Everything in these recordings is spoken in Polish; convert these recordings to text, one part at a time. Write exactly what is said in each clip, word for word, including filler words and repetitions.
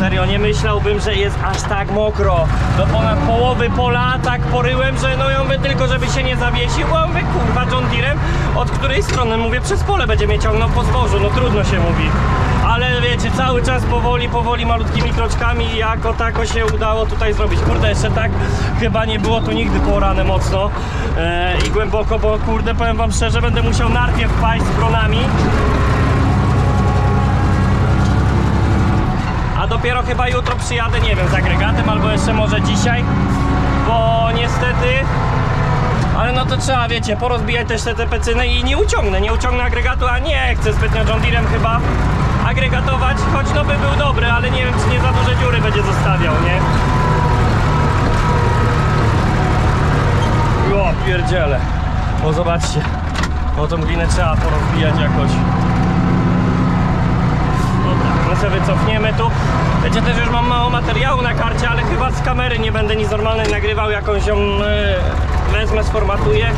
serio, nie myślałbym, że jest aż tak mokro. Do ponad połowy pola tak poryłem, że no ja mówię tylko, żeby się nie zawiesił. Bo ja mówię, kurwa, John Deerem, od której strony? Mówię, przez pole będzie mnie ciągnął po zbożu, no trudno się mówi. Ale wiecie, cały czas powoli, powoli, malutkimi kroczkami jako tako się udało tutaj zrobić. Kurde, jeszcze tak chyba nie było tu nigdy poorane mocno e, i głęboko, bo kurde, powiem wam szczerze, będę musiał najpierw wpaść z bronami, a dopiero chyba jutro przyjadę, nie wiem, z agregatem, albo jeszcze może dzisiaj, bo niestety, ale no to trzeba, wiecie, porozbijać też te, te pecyny i nie uciągnę, nie uciągnę agregatu, a nie chcę zbytnio John Deerem chyba agregatować, choć no by był dobry, ale nie wiem, czy nie za duże dziury będzie zostawiał, nie? O, pierdziele. No zobaczcie, no tą glinę trzeba porozbijać jakoś. Dobra, my sobie wycofniemy tu. Wiecie, też już mam mało materiału na karcie, ale chyba z kamery nie będę nic normalnej nagrywał, jakąś ją yy, wezmę, sformatuję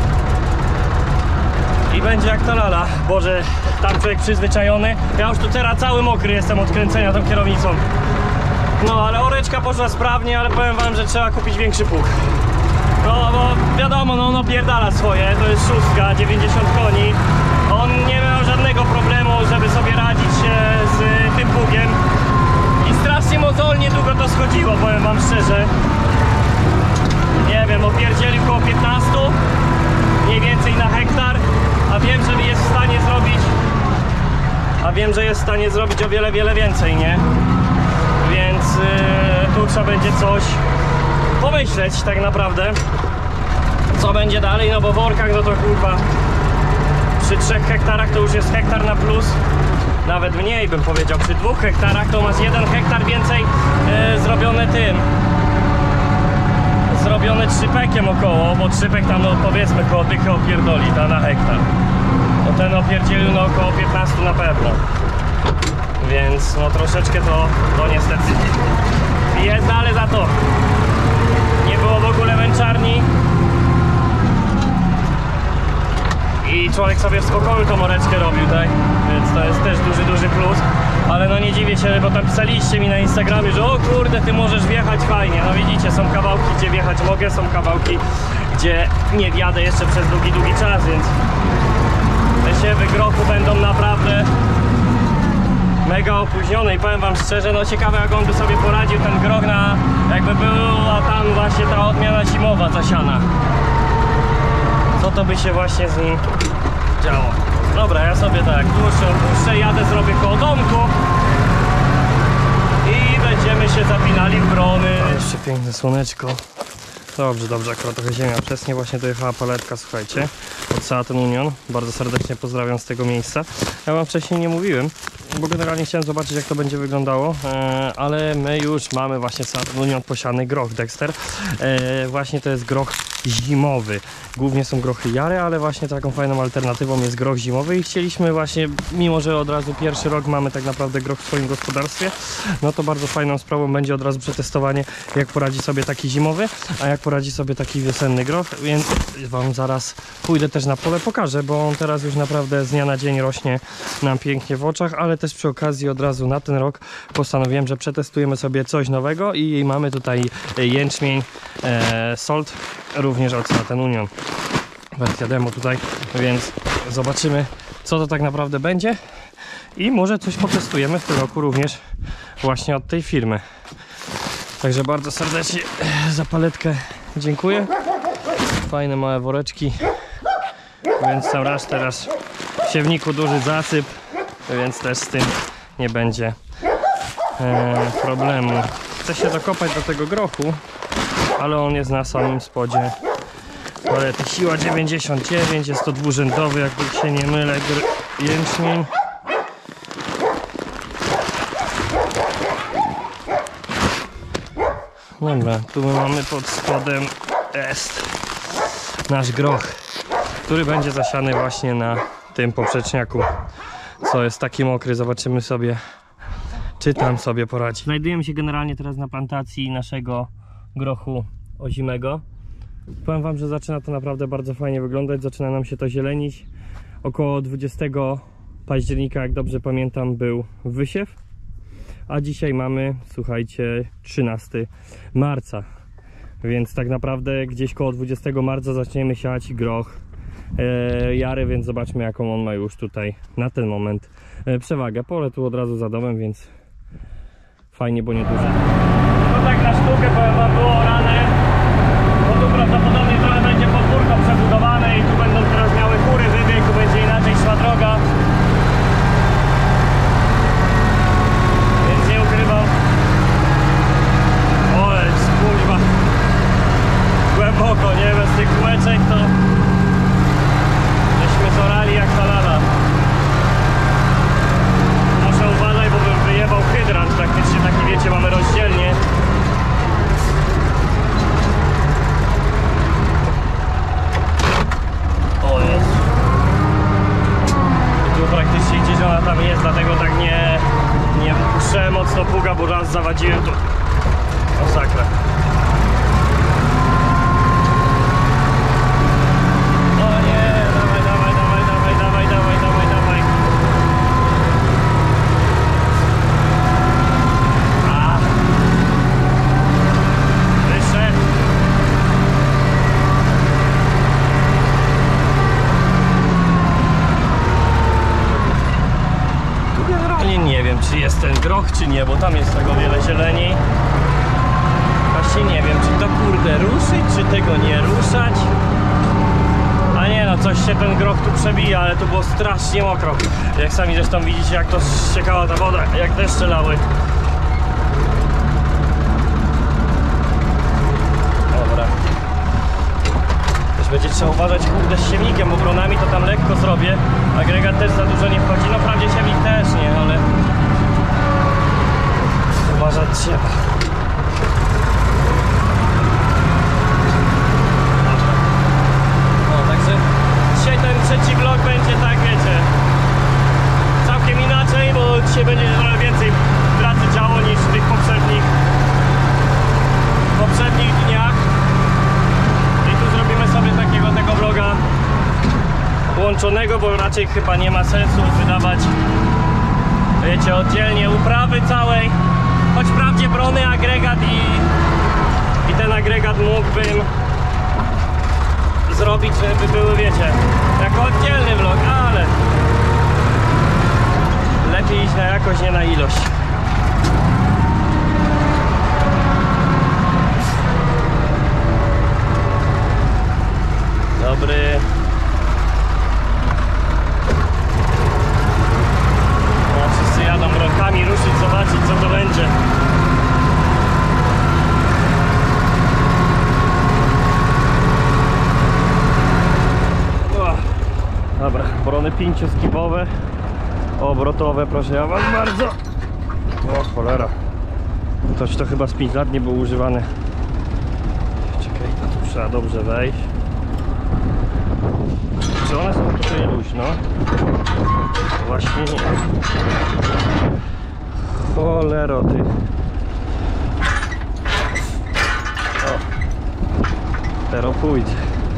i będzie jak ta lala. Boże, tam człowiek przyzwyczajony. Ja już tu teraz cały mokry jestem od kręcenia tą kierownicą. No ale oreczka poszła sprawnie, ale powiem wam, że trzeba kupić większy pług. No bo wiadomo, no ono pierdala swoje, to jest szóstka, dziewięćdziesiąt koni. On nie miał żadnego problemu, żeby sobie radzić z tym pługiem. I strasznie mozolnie długo to schodziło, powiem wam szczerze. Nie wiem, opierdzielił koło piętnaście, mniej więcej na hektar. A wiem, że jest w stanie zrobić A wiem, że jest w stanie zrobić o wiele, wiele więcej, nie? Więc yy, tu trzeba będzie coś pomyśleć tak naprawdę, co będzie dalej, no bo w workach, no to kurwa przy trzech hektarach to już jest hektar na plus. Nawet mniej bym powiedział, przy dwóch hektarach to masz jeden hektar więcej yy, zrobione tym zrobione trzypekiem około, bo trzypek tam, no powiedzmy, koło dychy opierdoli, ta na hektar. No ten opierdzielił, no około piętnaście na pewno. Więc no troszeczkę to, to niestety jest, ale za to nie było w ogóle męczarni. I człowiek sobie w spokoju tą oreczkę robił, tak? Więc to jest też duży, duży plus. Ale no nie dziwię się, bo tam pisaliście mi na Instagramie, że o kurde, ty możesz wjechać fajnie. No widzicie, są kawałki, gdzie wjechać mogę, są kawałki, gdzie nie wjadę jeszcze przez długi, długi czas, więc te siewy grochu będą naprawdę mega opóźnione i powiem wam szczerze, no ciekawe jak on by sobie poradził ten groch na, jakby była tam właśnie ta odmiana zimowa zasiana. Co to by się właśnie z nim działo? Dobra, ja sobie tak dłuższe, dłuższe jadę, zrobię koło domku i będziemy się zapinali w brony. Jeszcze piękne słoneczko. Dobrze, dobrze, akurat trochę ziemia przesnie, właśnie dojechała paletka, słuchajcie, od Seat Union. Bardzo serdecznie pozdrawiam z tego miejsca. Ja wam wcześniej nie mówiłem, bo generalnie chciałem zobaczyć, jak to będzie wyglądało, e, ale my już mamy właśnie Seat Union posiany groch Dexter. E, właśnie to jest groch zimowy. Głównie są grochy jare, ale właśnie taką fajną alternatywą jest groch zimowy i chcieliśmy właśnie, mimo że od razu pierwszy rok mamy tak naprawdę groch w swoim gospodarstwie, no to bardzo fajną sprawą będzie od razu przetestowanie, jak poradzi sobie taki zimowy, a jak poradzi sobie taki wiosenny groch, więc wam zaraz pójdę też na pole, pokażę, bo on teraz już naprawdę z dnia na dzień rośnie nam pięknie w oczach, ale też przy okazji od razu na ten rok postanowiłem, że przetestujemy sobie coś nowego i mamy tutaj jęczmień e, Salt, również od Seat Union, wersja demo tutaj, więc zobaczymy, co to tak naprawdę będzie i może coś potestujemy w tym roku również właśnie od tej firmy. Także bardzo serdecznie za paletkę dziękuję. Fajne małe woreczki, więc sam raz teraz w siewniku duży zasyp, więc też z tym nie będzie e, problemu. Chcę się dokopać do tego grochu, ale on jest na samym spodzie palety. Siła dziewięćdziesiąt dziewięć, jest to dwurzędowy, jakby się nie mylę, jęczmień. Dobra, tu mamy pod spodem jest nasz groch, który będzie zasiany właśnie na tym poprzeczniaku, co jest taki mokry. Zobaczymy sobie, czy tam sobie poradzi. Znajdujemy się generalnie teraz na plantacji naszego grochu ozimego. Powiem wam, że zaczyna to naprawdę bardzo fajnie wyglądać, zaczyna nam się to zielenić. Około dwudziestego października, jak dobrze pamiętam, był wysiew. A dzisiaj mamy, słuchajcie, trzynastego marca. Więc tak naprawdę gdzieś koło dwudziestego marca zaczniemy siać groch e, jary, więc zobaczmy, jaką on ma już tutaj na ten moment e, przewagę. Pole tu od razu za domem, więc fajnie, bo nie duże. No tak na sztukę powiem wam, było orane, bo tu prawdopodobnie trochę będzie podwórko przebudowane i tu będą teraz miały kury, wybieg, tu będzie inaczej szła droga. Więc nie ukrywam. Ole, kurwa. Głęboko, nie? Bez tych kółeczek to żeśmy zorali jak ta lala. Muszę uważać, bo bym wyjebał hydrant, praktycznie taki, wiecie, mamy rozdzielnie. O Jezu. I tu praktycznie gdzieś ona tam jest, dlatego tak nie, nie muszę mocno pługa, bo raz zawadziłem tu. Masakra. Czy jest ten groch, czy nie, bo tam jest tego wiele zieleni. Właśnie nie wiem, czy to kurde ruszyć, czy tego nie ruszać. A nie no, coś się ten groch tu przebija, ale tu było strasznie mokro. Jak sami zresztą widzicie, jak to ściekała ta woda, jak deszcze lały. Dobra. Też będzie trzeba uważać kurde z siewnikiem, bo bronami to tam lekko zrobię. Agregat też za dużo nie wchodzi, no wprawdzie siewnik też nie, ale uważać trzeba. No, także dzisiaj ten trzeci vlog będzie tak, wiecie, całkiem inaczej, bo dzisiaj będzie trochę więcej pracy działo niż w tych poprzednich poprzednich dniach. I tu zrobimy sobie takiego tego vloga łączonego, bo raczej chyba nie ma sensu wydawać, wiecie, oddzielnie uprawy całej. Choć wprawdzie brony, agregat i, i ten agregat mógłbym zrobić, żeby były, wiecie, jako oddzielny vlog, ale lepiej iść na jakość, nie na ilość. Dobry. No, wszyscy jadą rąkami ruszyć, zobaczyć, co to będzie. O, dobra, brony pięcioskibowe, obrotowe, proszę ja was bardzo. O cholera, coś to chyba z pięć lat nie było używane. Czekaj, to tu trzeba dobrze wejść. Czy one są tutaj luźno? Właśnie nie. Cholero ty. O, teraz pójdzie.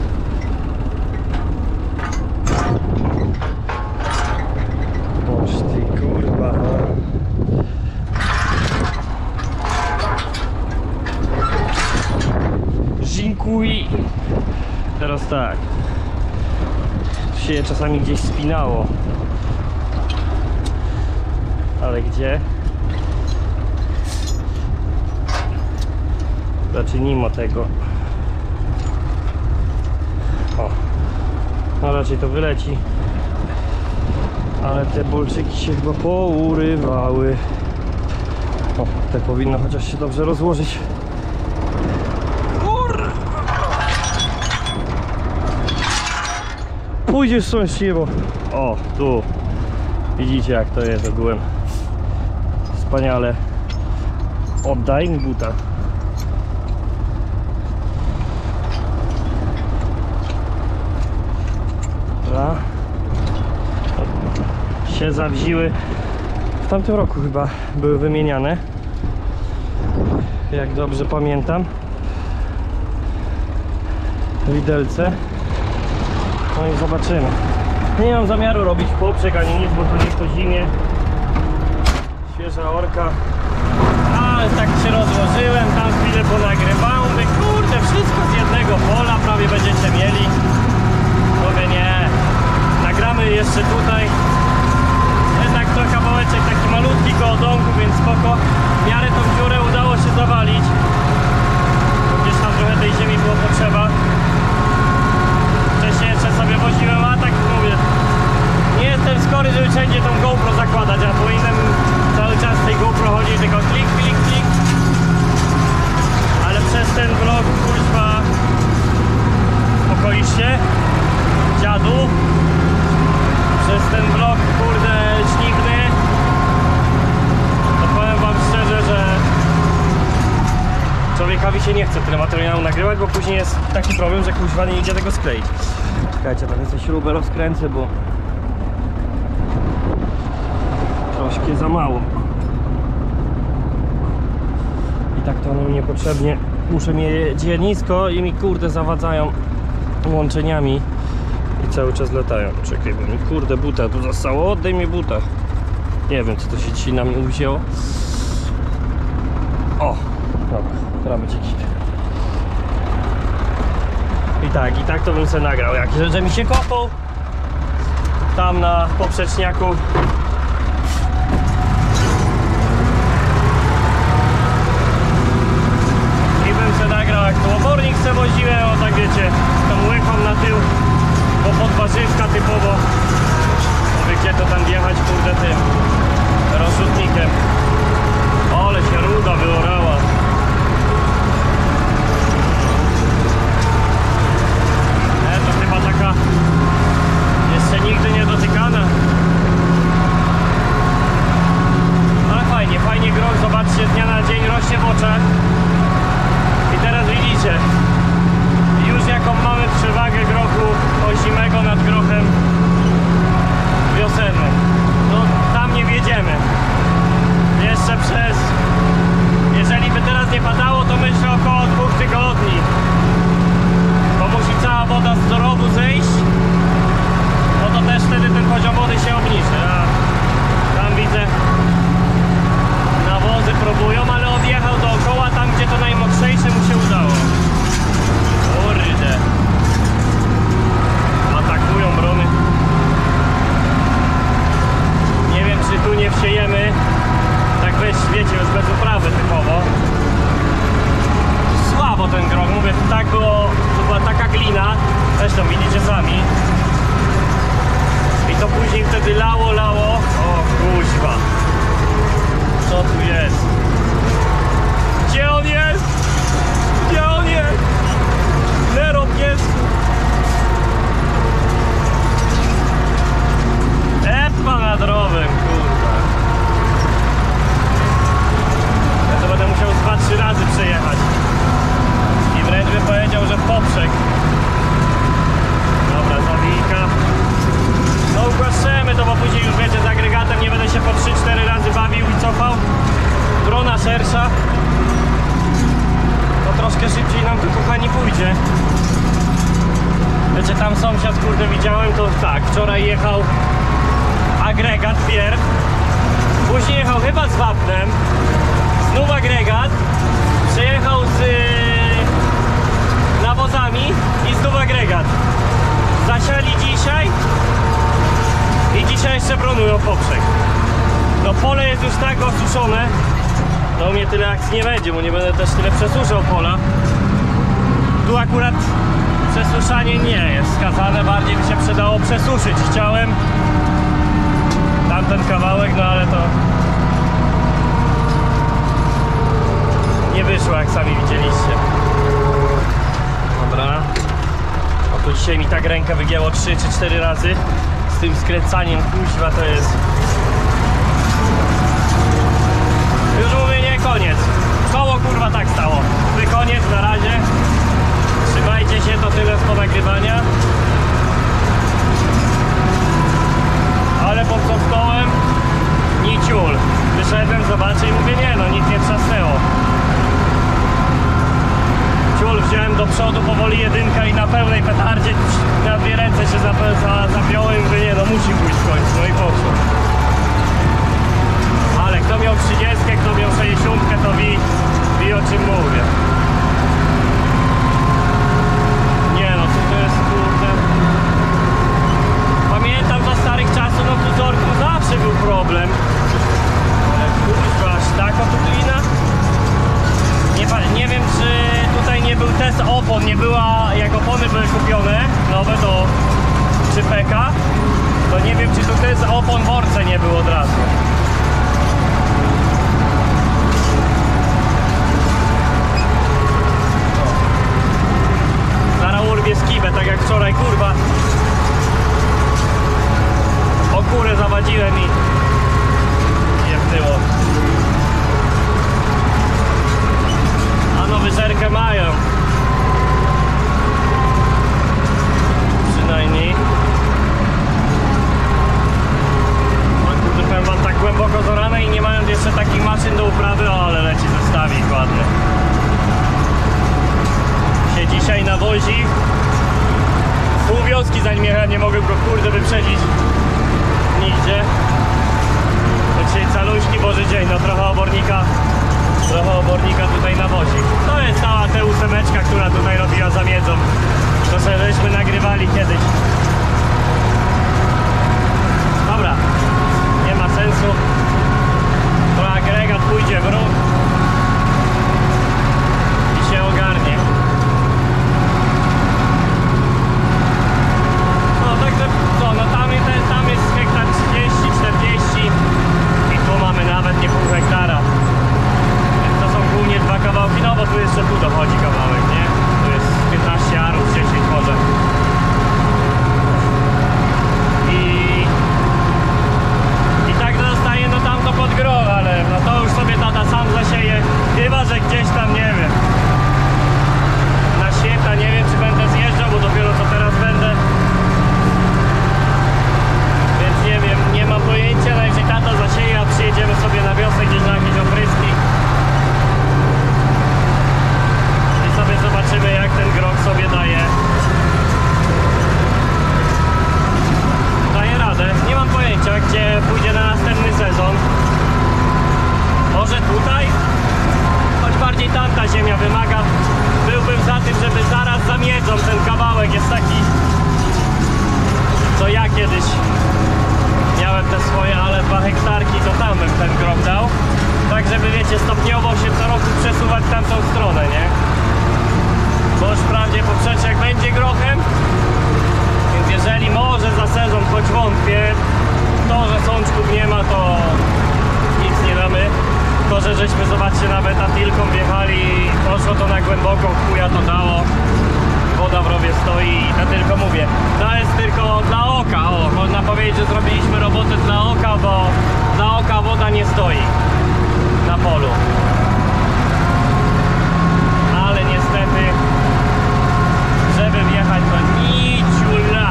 Boż ty kurwa. Dziękuję. Teraz tak. Się czasami gdzieś spinało, ale gdzie? Raczej mimo tego. O, no raczej to wyleci, ale te bolczyki się chyba pourywały. O, te powinno chociaż się dobrze rozłożyć. Pójdziesz sąsiedztwo, bo... O, tu. Widzicie, jak to jest ogółem. Wspaniale. Oddaj mi buta. Dobra. Się zawziły. W tamtym roku chyba były wymieniane. Jak dobrze pamiętam. Widelce. No i zobaczymy. Nie mam zamiaru robić poprzek ani nic, bo tu jest to zimie. Świeża orka. tak się rozłożyłem, tam chwilę ponagrywałem, mówię, kurde, wszystko z jednego pola prawie będziecie mieli. Mówię, nie, nagramy jeszcze tutaj. Jednak to kawałeczek taki malutki koło domku, więc spoko. W miarę tą dziurę udało się zawalić. Gdzieś tam trochę tej ziemi było potrzeba. Wcześniej jeszcze sobie woziłem, a tak mówię, nie jestem skory, żeby wszędzie tą GoPro zakładać, a powinienem cały czas tej GoPro chodzi tylko klik, klik, klik. Ale przez ten vlog, kuźwa, uspokoisz się, dziadu. Przez ten vlog, kurde, śliwny, to powiem wam szczerze, że człowiekowi się nie chce tyle materiału nagrywać, bo później jest taki problem, że kuźwa nie idzie tego skleić. Czekajcie, tam jeszcze śrubę rozkręcę, bo troszkę za mało. I tak to one mi niepotrzebnie. Muszę mieć nisko i mi kurde zawadzają łączeniami i cały czas latają. Czekaj, bo mi kurde buta tu zostało. Oddaj mi buta. Nie wiem, co to się dzisiaj na mnie uwzięło. O, dobra, teraz będzie kit. I tak, i tak to bym sobie nagrał. Jak że mi się kopał tam na poprzeczniaku. I bym sobie nagrał, jak to obornik se woziłem, o tak wiecie, z tą łychą na tył, bo pod warzywka typowo. Mówię, gdzie to tam wjechać, kurde, tym rozrzutnikiem. Ale się ruda wyorała. E, to chyba taka jeszcze nigdy nie dotykana. Ale fajnie, fajnie groch, zobaczcie, z dnia na dzień rośnie w oczach. I teraz widzicie, już jaką mamy przewagę grochu ozimego nad grochem wiosennym. No tam nie wjedziemy. Jeszcze przez, jeżeli by teraz nie padało, to myślę około dwóch tygodni. Bo musi cała woda z dorowu zejść. No to też wtedy ten poziom wody się obniży. A tam widzę, nawozy próbują, ale odjechał dookoła tam, gdzie to najmocniejsze mu się udało. Kurde. Atakują brony. Nie wiem, czy tu nie wsiejemy. Tak weź, wiecie, już bez uprawy typowo. Słabo ten groch, mówię, tak było, to była taka glina. Zresztą widzicie sami. I to później wtedy lało, lało. O kuźwa. Co tu jest? Gdzie on jest? Gdzie on jest? Nero pies. Epa nad rowem, kurwa. Ja to będę musiał dwa trzy razy przejechać. I wręcz bym powiedział, że w poprzek. Dobra, zawijka. No ugłaszczemy to, bo później już wiecie, z agregatem nie będę się po trzy cztery razy bawił i cofał. Drona szersza. To troszkę szybciej nam tu, kochani, pójdzie. Wiecie, tam sąsiad, kurde, widziałem, to tak, wczoraj jechał agregat pierw, później jechał chyba z wapnem, znów agregat, przejechał z yy, nawozami i znów agregat. Zasiali dzisiaj i dzisiaj jeszcze bronują poprzek. No pole jest już tak osuszone, to u mnie tyle akcji nie będzie, bo nie będę też tyle przesuszał pola. Tu akurat przesuszanie nie jest wskazane, bardziej mi się przydało przesuszyć. Chciałem tamten kawałek, no ale to nie wyszło, jak sami widzieliście. Dobra. O, tu dzisiaj mi tak rękę wygięło trzy czy cztery razy. Z tym skręcaniem, kuźwa, to jest... Już mówię, nie, koniec. Koło, kurwa, tak stało. Wy koniec, na razie. Trzymajcie się, to tyle z ponagrywania. Ale pod kołem nic ciul. Wyszedłem, zobaczę i mówię, nie no, nic nie trzasnęło. Ciul wziąłem do przodu, powoli jedynka i na pełnej petardzie na dwie ręce się zapiąłem i mówię, nie no, musi pójść w końcu, no i poszło. Ale kto miał trzydziestkę, kto miał sześćdziesiątkę, to wi opon nie była, jak opony były kupione nowe to czy peka, to nie wiem czy to też opon w orce nie było od razu. Zaraz urwie skibę, tak jak wczoraj, kurwa. O kurę zawadziłem i jebnęło. A no wyżerkę mają. Przynajmniej. O kurde, powiem wam, tak głęboko zorane i nie mają jeszcze takich maszyn do uprawy, o, ale leci zestawik ładny. Się dzisiaj nawozi. Pół wioski zanim jechałem, nie mogę go kurde wyprzedzić nigdzie. To dzisiaj caluśki Boży dzień, no trochę obornika trochę obornika tutaj nawozi. To jest cała ta ósemeczka, która tutaj robiła zamiedzą. To sobie żeśmy nagrywali kiedyś. Dobra, nie ma sensu. To agregat pójdzie w ruch i się ogarnie. No także co, no tam, tam jest hektar trzydzieści czterdzieści i tu mamy nawet nie pół hektara. Więc to są głównie dwa kawałki, no bo tu jeszcze tu dochodzi kawałek, nie? Tu jest piętnaście arów, dziesięć może. I, i tak zostaje no tam to pod groch, ale no to już sobie tata sam zasieje, chyba że gdzieś tam, nie wiem, na święta, nie wiem czy będę zjeżdżał, bo dopiero co teraz będę. Więc nie wiem, nie mam pojęcia, ale jeżeli tata zasieje, a przyjedziemy sobie na wiosnę gdzieś na jakieś opryski i sobie zobaczymy jak ten groch sobie daje. Daje radę, nie mam pojęcia gdzie pójdzie na następny sezon. Może tutaj? Choć bardziej tamta ziemia wymaga. Byłbym za tym, żeby zaraz zamiedzą ten kawałek, jest taki co ja kiedyś miałem te swoje, ale dwa hektarki to tam bym ten groch dał. Tak żeby wiecie, stopniowo się co roku przesuwać w tamtą stronę, nie? Bo już wprawdzie poprzeczek będzie grochem. Więc jeżeli może za sezon, choć wątpię, to że sączków nie ma to nic nie damy. To, że żeśmy zobaczcie nawet atilką wjechali, poszło to na głęboką, chuja to dało. Woda w rowie stoi i to tylko mówię, to jest tylko dla oka, o, można powiedzieć, że zrobiliśmy robotę dla oka, bo dla oka woda nie stoi na polu. Ale niestety, żeby wjechać to niciula.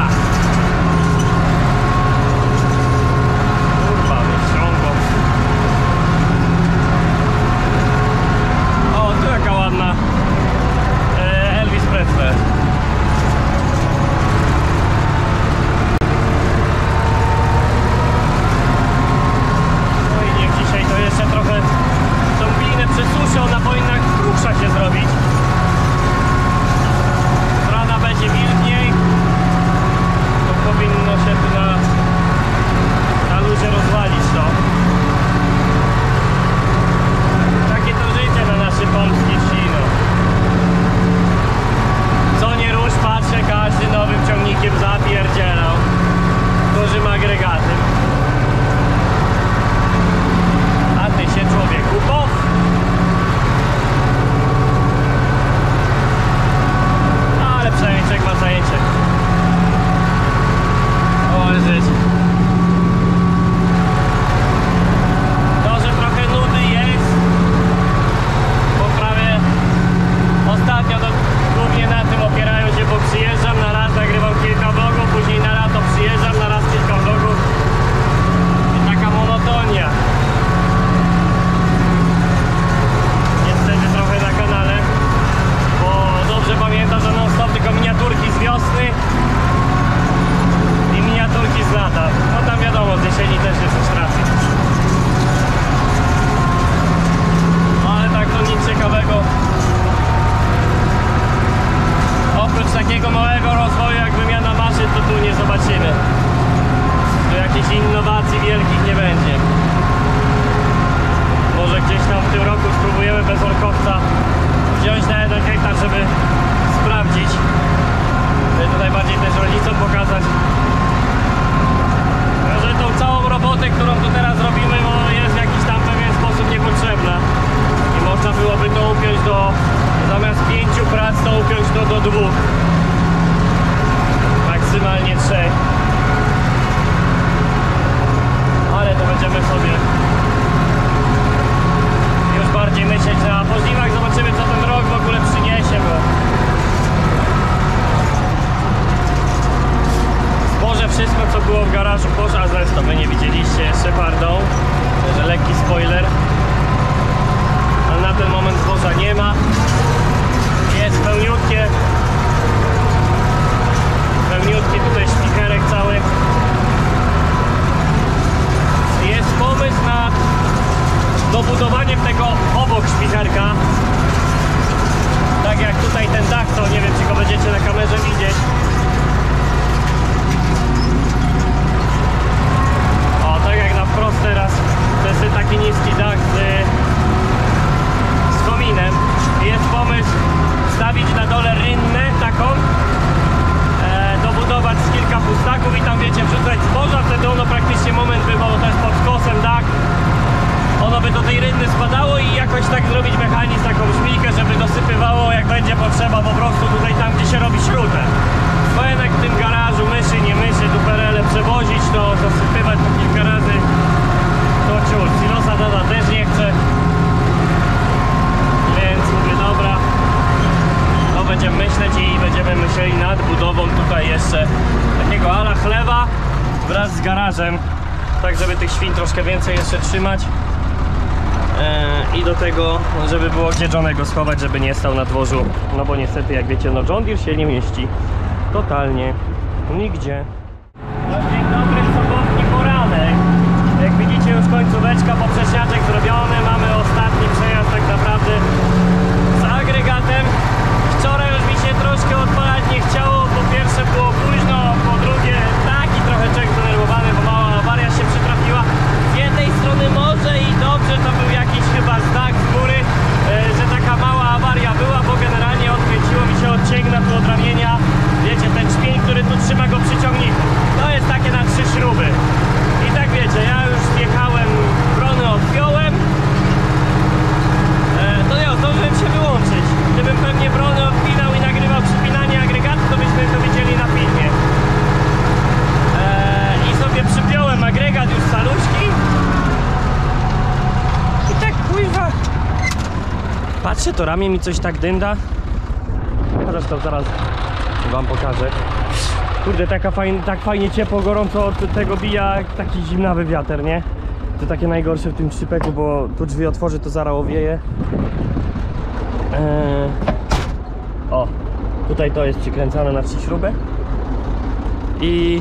Kurwa, wyciągło. O, tu jaka ładna Elvis Presley. No i niech dzisiaj to jeszcze trochę tą glinę przesuszę, ona powinna kruksza się zrobić. Rana będzie wilgniej, to powinno się tu na, na luzie rozwalić to. Takie to życie na naszej polskiej wsi, no. Co nie rusz, patrzę, każdy nowym ciągnikiem zapierdzielał. Dużym agregatem. A ty się człowieku pow. Ale przynajmniej człowiek ma zajęcie. O, żyć. To, że trochę nudy jest, bo prawie ostatnio to głównie na tym opierają się, bo przyjeżdżam na raz, nagrywam kilka vlogów, później na lato przyjeżdżam na raz kilka vlogów i taka monotonia. Niestety trochę na kanale, bo dobrze pamiętam, że non stop tylko miniaturki z wiosny i miniaturki z lata. No tam wiadomo, z jesieni też jest coś trafić. Ale tak to nic ciekawego. Oprócz takiego małego rozwoju jak wymiana maszyn, to tu nie zobaczymy. Tu jakichś innowacji wielkich nie będzie. Może gdzieś tam w tym roku spróbujemy bez orkowca wziąć na jeden hektar, żeby sprawdzić sprawdzić. Tutaj bardziej też rodzicom pokazać, że tą całą robotę, którą tu teraz robimy, no, jest w jakiś tam pewien sposób niepotrzebna. I można byłoby to upiąć do, zamiast pięciu prac, to upiąć to do dwóch. Maksymalnie trzech. Ale to będziemy sobie już bardziej myśleć, a po żniwach zobaczymy, co ten rok w ogóle przyniesie, bo zboże wszystko, co było w garażu, poszło, a zresztą wy nie widzieliście jeszcze, pardon, że lekki spoiler, ale na ten moment zboża nie ma, jest pełniutkie, pełniutki tutaj szpicherek cały. Jest pomysł na dobudowanie tego obok szpicharka, tak jak tutaj ten dach, co nie wiem, czy go będziecie na kamerze widzieć. O, tak jak na wprost teraz, to jest ten taki niski dach z, z kominem. Jest pomysł stawić na dole rynnę taką, e, dobudować z kilka pustaków i tam, wiecie, wrzucać zboża, wtedy ono praktycznie moment by, bo to jest pod skosem dach, ono by do tej rynny spadało i jakoś tak zrobić mechanizm, taką żmijkę, żeby dosypywało, jak będzie potrzeba, po prostu tutaj tam, gdzie się robi śrutę. Bo jednak w tym garażu myszy, nie myszy, duperele przewozić, to dosypywać po kilka razy, to ciul. Silosa tata też nie chce, więc mówię, dobra, to będziemy myśleć i będziemy myśleli nad budową tutaj jeszcze takiego ala chlewa wraz z garażem, tak żeby tych świń troszkę więcej jeszcze trzymać. I do tego, żeby było gdzie Johnego schować, żeby nie stał na dworzu, no bo niestety, jak wiecie, no John Deere się nie mieści totalnie nigdzie. No, dzień dobry, sobotni poranek. Jak widzicie, już końcóweczka, poprzeczniaczek zrobiony, mamy ostatni przejazd tak naprawdę z agregatem. Wczoraj już mi się troszkę odpalać nie chciało, po pierwsze było późno, po drugie taki trochę czek zdenerwowany, bo mała awaria się przytrafiła. Z jednej strony może i dobrze, to był jakiś chyba znak z góry, e, że taka mała awaria była, bo generalnie odkręciło mi się od cięgna tu od ramienia. Wiecie, ten szpień, który tu trzyma go przy ciągniku, to jest takie na trzy śruby. I tak wiecie, ja już zjechałem, brony odpiąłem, e, to ja zdążyłem się wyłączyć. Gdybym pewnie brony odpinał i nagrywał przypinanie agregatu, to byśmy to widzieli na filmie. E, I sobie przypiąłem agregat już z saluszki. I tak kuźwa. Patrzę, to ramię mi coś tak dynda. Chociaż to zaraz wam pokażę. Kurde, taka fajn, tak fajnie ciepło, gorąco od tego bija, jak taki zimnawy wiatr, nie? To takie najgorsze w tym trzypeku, bo tu drzwi otworzy, to zaraz owieje. Eee... O, tutaj to jest przykręcane na trzy śrubę. I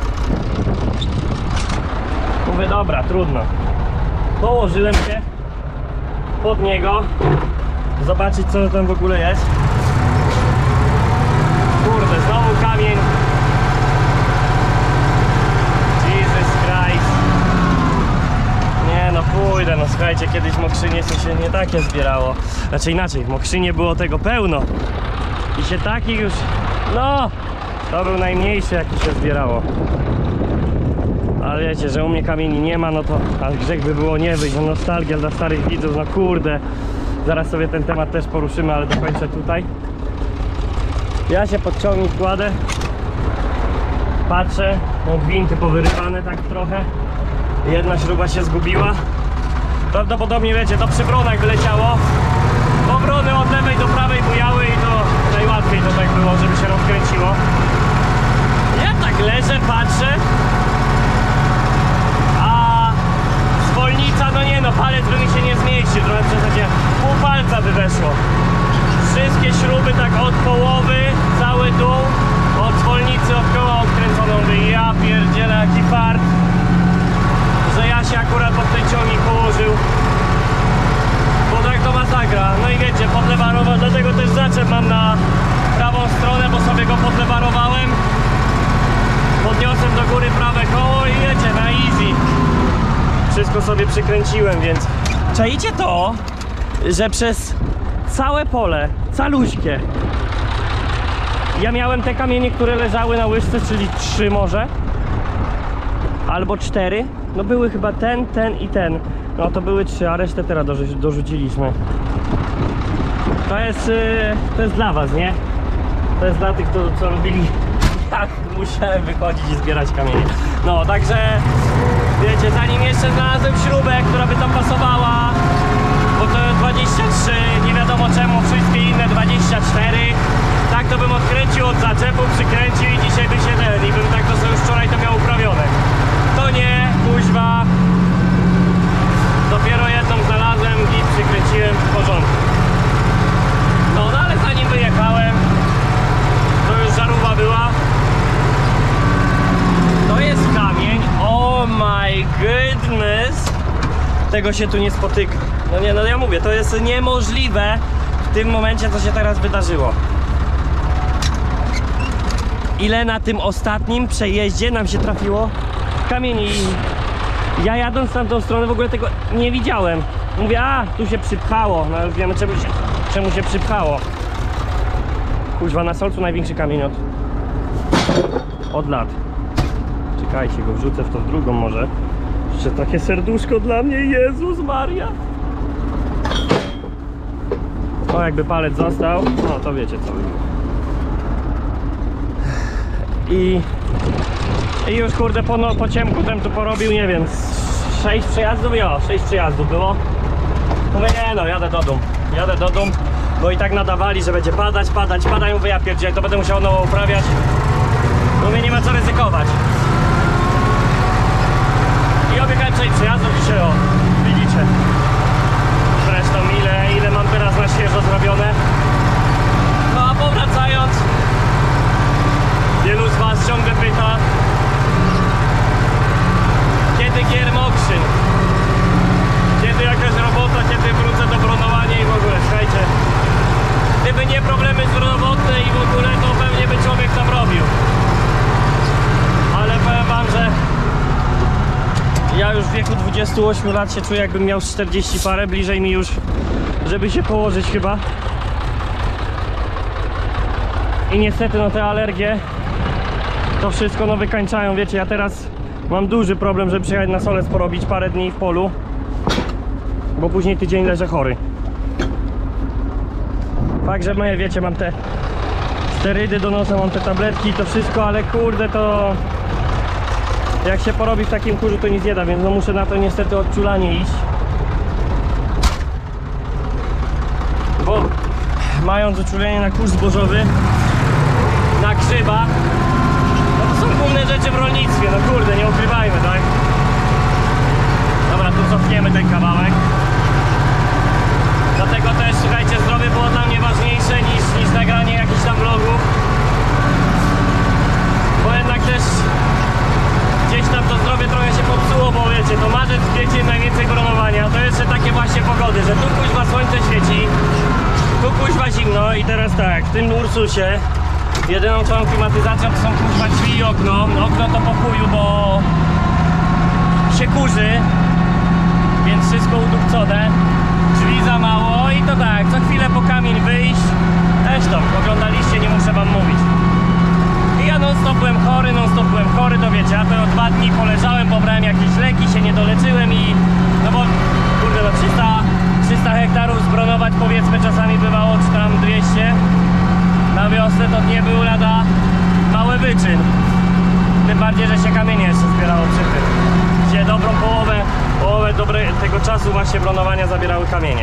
mówię, dobra, trudno. Położyłem się pod niego, zobaczyć, co tam w ogóle jest. Kurde, znowu kamień. Jesus Christ. Nie no, pójdę, no słuchajcie, kiedyś w Mokrzynie się nie takie zbierało. Znaczy inaczej, w Mokrzynie było tego pełno. I się taki już, no, to był najmniejszy, jaki się zbierało. Ale wiecie, że u mnie kamieni nie ma, no to aż grzech by było nie wyjść. No, nostalgia dla starych widzów, no kurde. Zaraz sobie ten temat też poruszymy, ale dokończę tutaj. Ja się pod ciągnik kładę, patrzę, no gwinty powyrywane tak trochę. Jedna śruba się zgubiła. Prawdopodobnie, wiecie, to przy bronach wyleciało. Bo brony od lewej do prawej bujały i to najłatwiej to tak było, żeby się rozkręciło. Ja tak leżę, patrzę. A zwolnica, no nie no, palec by mi się nie zmieścił. Trochę w zasadzie pół palca by weszło. Wszystkie śruby tak od połowy, cały dół, od zwolnicy, od koła odkręconą by. Ja pierdzielę, jaki fart, że ja się akurat pod ten ciągnik położył. Bo tak to masakra. No i wiecie, podlewarować, dlatego też zaczep mam na prawą stronę, bo sobie go podlewarowałem. Podniosłem do góry prawe koło i wiecie, na easy. Wszystko sobie przykręciłem, więc czajcie to, że przez całe pole, caluśkie, ja miałem te kamienie, które leżały na łyżce, czyli trzy może. Albo cztery. No były chyba ten, ten i ten. No to były trzy, a resztę teraz dorzu dorzuciliśmy. To jest, yy, to jest dla was, nie? To jest dla tych, co, co robili. Tak, musiałem wychodzić i zbierać kamienie. No, także wiecie, zanim jeszcze znalazłem śrubę, która by tam pasowała, bo to dwadzieścia trzy, nie wiadomo czemu, wszystkie inne dwadzieścia cztery, tak to bym odkręcił od zaczepu, przykręcił i dzisiaj by się ten, i bym tak to sobie już wczoraj to miał uprawione. To nie, kuźwa. Dopiero jedną znalazłem i przykręciłem w porządku. No, no ale zanim wyjechałem, to już żarówa była. To jest kamień. Oh my goodness. Tego się tu nie spotyka. No nie, no ja mówię, to jest niemożliwe w tym momencie, co się teraz wydarzyło. Ile na tym ostatnim przejeździe nam się trafiło kamieni. Ja jadąc na tą stronę w ogóle tego nie widziałem. Mówię, a tu się przypchało. No już wiemy czemu się, czemu się przypchało. Kuźwa, na Solcu największy kamień od, od lat. Czekajcie, go wrzucę w tą drugą może. Jeszcze takie serduszko dla mnie, Jezus Maria. O, jakby palec został, no to wiecie co. I, i już kurde po, no, po ciemku ten tu porobił, nie wiem, sześć przejazdów, jo, sześć przejazdów było. Mówię, nie no, jadę do domu, jadę do domu, bo i tak nadawali, że będzie padać, padać, padać. Mówię, ja pierdzielę, to będę musiał nowo uprawiać. Mówię, nie ma co ryzykować. I obiegałem sześć przejazdów dzisiaj, o, widzicie. Zresztą ile, ile mam teraz na świeżo zrobione. No a powracając, wielu z was ciągle pyta, kiedy gier Mokrzyn, kiedy jakaś robota, kiedy wrócę do bronowania i w ogóle, słuchajcie, gdyby nie problemy zdrowotne i w ogóle, to pewnie by człowiek tam robił. Ale powiem wam, że ja już w wieku dwudziestu ośmiu lat się czuję, jakbym miał czterdzieści parę, bliżej mi już, żeby się położyć chyba. I niestety no te alergie to wszystko no wykańczają, wiecie, ja teraz mam duży problem, żeby przyjechać na Solec, porobić parę dni w polu, bo później tydzień leżę chory. Fakt, że moje, wiecie, mam te sterydy do nosa, mam te tabletki i to wszystko, ale kurde to jak się porobi w takim kurzu, to nic nie da, więc no muszę na to niestety odczulanie iść. Bo mając uczulenie na kurz zbożowy, na grzyba, no to są główne rzeczy w rolnictwie, no kurde, nie ukrywajmy, tak? Dobra, tu cofniemy ten kawałek. Dlatego też, słuchajcie, zdrowie było dla mnie ważniejsze niż, niż nagranie jakichś tam vlogów. Bo jednak też gdzieś tam to zdrowie trochę się popsuło, bo wiecie, to marzec, kwiecień, najwięcej bronowania. To jeszcze takie właśnie pogody, że tu kuźwa słońce świeci, tu kuźwa zimno i teraz tak, w tym Ursusie jedyną całą klimatyzacją to są kuźwa drzwi i okno. Okno to po chuju, bo się kurzy, więc wszystko udupcone. Drzwi za mało i to tak, co chwilę po kamień wyjść. Też to, oglądaliście, nie muszę wam mówić. I ja non stop byłem chory, non stop byłem chory, to wiecie, ja to dwa dni poleżałem, pobrałem jakieś leki, się nie doleczyłem i no bo kurde, no trzysta hektarów zbronować powiedzmy czasami bywało, czy tam dwieście. Na wiosnę to nie był lada mały wyczyn. Tym bardziej, że się kamienie jeszcze zbierało przy tym. Gdzie dobrą połowę, połowę dobre, tego czasu właśnie bronowania zabierały kamienie.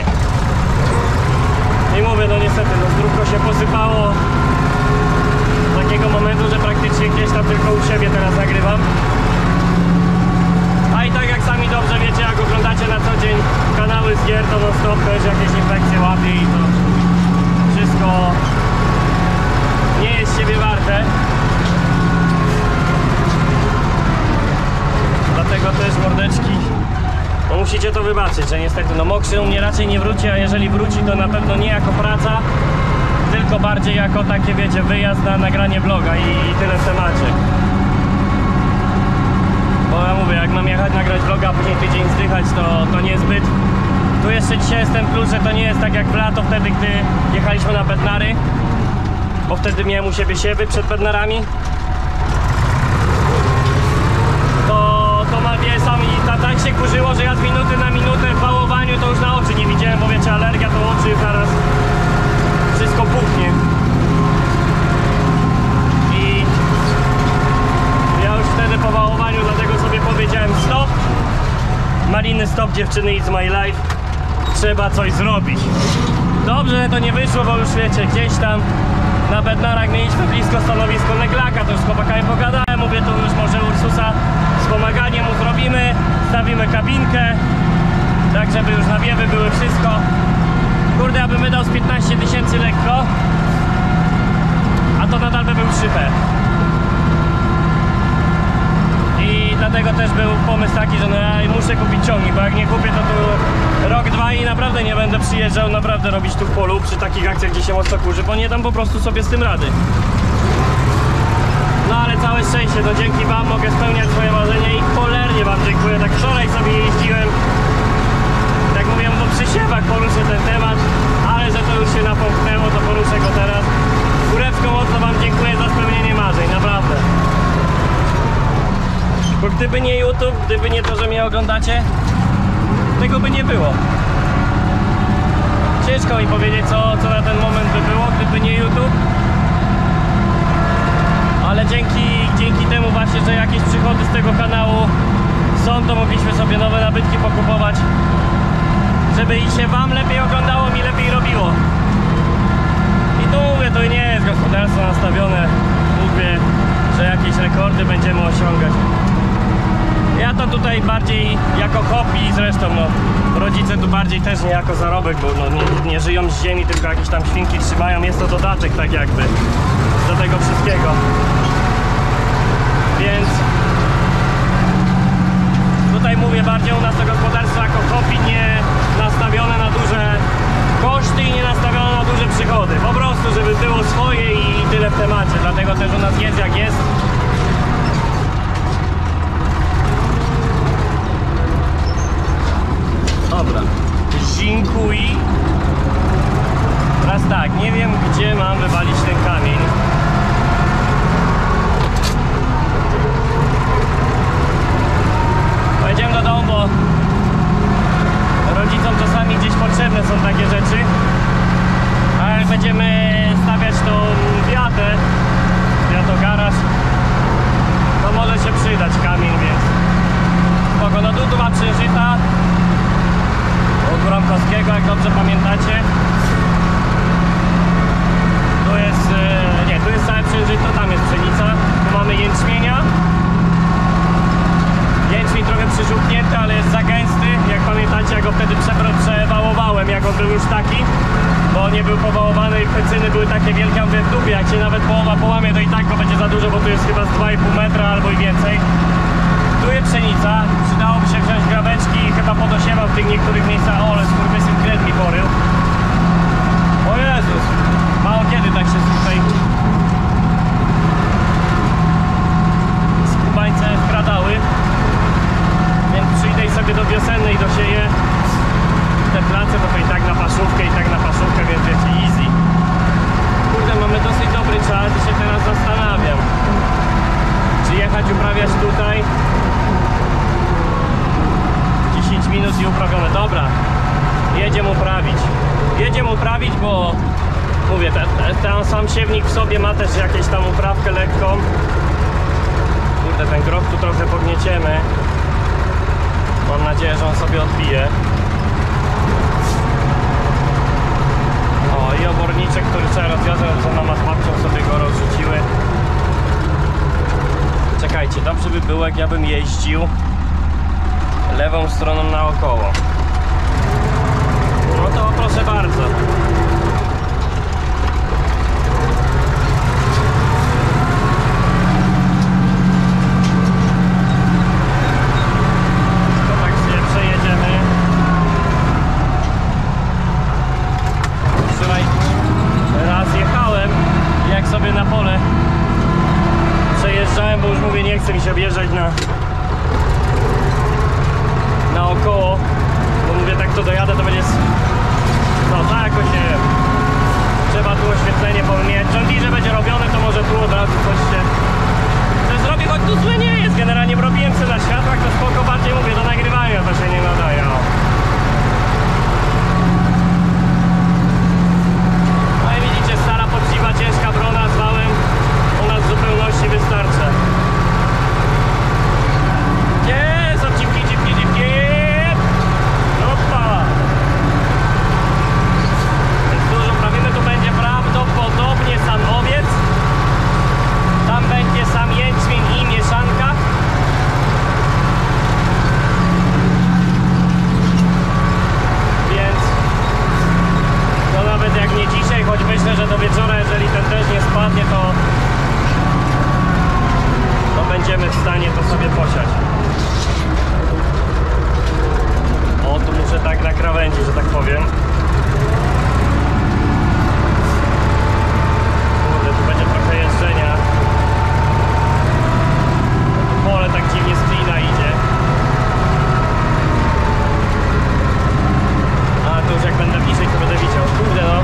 I mówię, no niestety, no zdrówko się posypało do takiego momentu, że praktycznie gdzieś tam tylko u siebie teraz nagrywam. A i tak jak sami dobrze wiecie, jak oglądacie na co dzień kanały z gier, to non stop też jakieś infekcje łapie i to wszystko nie jest siebie warte. Dlatego też, mordeczki, no musicie to wybaczyć, że niestety no Mokrzyn u mnie raczej nie wróci, a jeżeli wróci, to na pewno nie jako praca, tylko bardziej jako takie, wiecie, wyjazd na nagranie vloga i, i tyle w temacie. Bo ja mówię, jak mam jechać nagrać vloga, a później tydzień zdychać, to, to niezbyt. Tu jeszcze dzisiaj jest ten plus, że to nie jest tak jak w lato, wtedy gdy jechaliśmy na Bednary. bo wtedy miałem u siebie siewy przed Bednarami. To, to ma wie sam i ta, tak się kurzyło, że ja z minuty na minutę w wałowaniu to już na oczy nie widziałem, bo wiecie, alergia to oczy już zaraz wszystko puchnie. I ja już wtedy po wałowaniu dlatego sobie powiedziałem stop. Maliny stop, dziewczyny, it's my life. Trzeba coś zrobić. Dobrze, to nie wyszło, bo już wiecie, gdzieś tam na Bednarach mieliśmy blisko stanowisko Neglaka, to już z chłopakami pogadałem, mówię, to już może Ursusa wspomaganie mu zrobimy, stawimy kabinkę, tak żeby już nawiewy były, wszystko. Kurde, ja bym wydał z piętnaście tysięcy lekko, a to nadal by był trzy P. I dlatego też był pomysł taki, że no ja muszę kupić ciągnik, bo jak nie kupię, to tu rok, dwa i naprawdę nie będę przyjeżdżał naprawdę robić tu w polu przy takich akcjach, gdzie się mocno kurzy, bo nie dam po prostu sobie z tym rady. No ale całe szczęście, no dzięki wam mogę spełniać swoje marzenie i cholernie wam dziękuję. Tak wczoraj sobie jeździłem, tak mówię, bo przy siewach poruszę ten temat, ale że to już się napomknęło, to poruszę go teraz. Kurewsko mocno wam dziękuję za spełnienie marzeń, naprawdę. Bo gdyby nie YouTube, gdyby nie to, że mnie oglądacie, tego by nie było. Ciężko mi powiedzieć, co, co na ten moment by było, gdyby nie YouTube. Ale dzięki, dzięki temu właśnie, że jakieś przychody z tego kanału są, to mogliśmy sobie nowe nabytki pokupować, żeby i się wam lepiej oglądało, mi lepiej robiło. I tu mówię, to nie jest gospodarstwo nastawione, mówię, że jakieś rekordy będziemy osiągać. Ja to tutaj bardziej jako hobby, zresztą no, rodzice tu bardziej też nie jako zarobek, bo no, nie, nie żyją z ziemi, tylko jakieś tam świnki trzymają, jest to dodatek tak jakby do tego wszystkiego. Więc tutaj mówię bardziej u nas to gospodarstwo jako hobby, nie nastawione na duże koszty i nie nastawione na duże przychody. Po prostu, żeby było swoje i tyle w temacie, dlatego też u nas jest jak jest. Dobra, dziękuję. Teraz tak, nie wiem gdzie mam wywalić ten kamień. Pojedziemy do domu, bo rodzicom czasami gdzieś potrzebne są takie rzeczy. A jak będziemy stawiać tą wiatę, wiatogaraż, to może się przydać kamień, więc spoko. No tu, tu ma Przężyta od Bramkowskiego, jak dobrze pamiętacie. Tu jest, nie, tu jest całe Przężyto, tam jest pszenica. Tu mamy jęczmienia. Jęczmień trochę przyżółknięty, ale jest za gęsty. Jak pamiętacie, jak go wtedy przewałowałem, jak on był już taki, bo nie był powałowany i pecyny były takie wielkie, ja mówię, w dupie, jak się nawet połowa połamie, to i tak go będzie za dużo, bo tu jest chyba z dwa i pół metra albo i więcej. Tu jest pszenica, przydałoby się wziąć graweczki i chyba podosiewał w tych niektórych miejscach. O, ale skurwysyn kred mi porył. O Jezus, mało kiedy tak się tutaj skubańce wkradały. Więc przyjdę i sobie do wiosennej dosieję te place, bo to i tak na paszówkę, i tak na paszówkę, więc wiecie, easy. Kurde, mamy dosyć dobry czas i się teraz zastanawiam, czy jechać uprawiać tutaj. dziesięć minut i uprawione. Dobra, jedziemy uprawić. Jedziemy uprawić, bo mówię, ten, ten sam siewnik w sobie ma też jakieś tam uprawkę lekką. Kurde, ten groch tu trochę pognieciemy. Mam nadzieję, że on sobie odbije. O, i oborniczek, który trzeba rozwiązać, że mama z babcią sobie go rozrzuciły. Czekajcie, dobrze by było, jak ja bym jeździł lewą stroną naokoło. No to proszę bardzo. To tak się przejedziemy. Wczoraj raz jechałem, jak sobie na pole przejeżdżałem, bo już mówię, nie chce mi się objeżdżać na naokoło, bo mówię, tak to dojadę, to będzie no tak jakoś nie wiem, trzeba tu oświetlenie pomniejać. John Deere będzie będziemy w stanie to sobie posiać. O, tu muszę tak na krawędzi, że tak powiem. Kurde, tu będzie trochę jeżdżenia. Tu pole tak dziwnie z klina idzie. A, to już jak będę bliżej, to będę widział. Kurde no.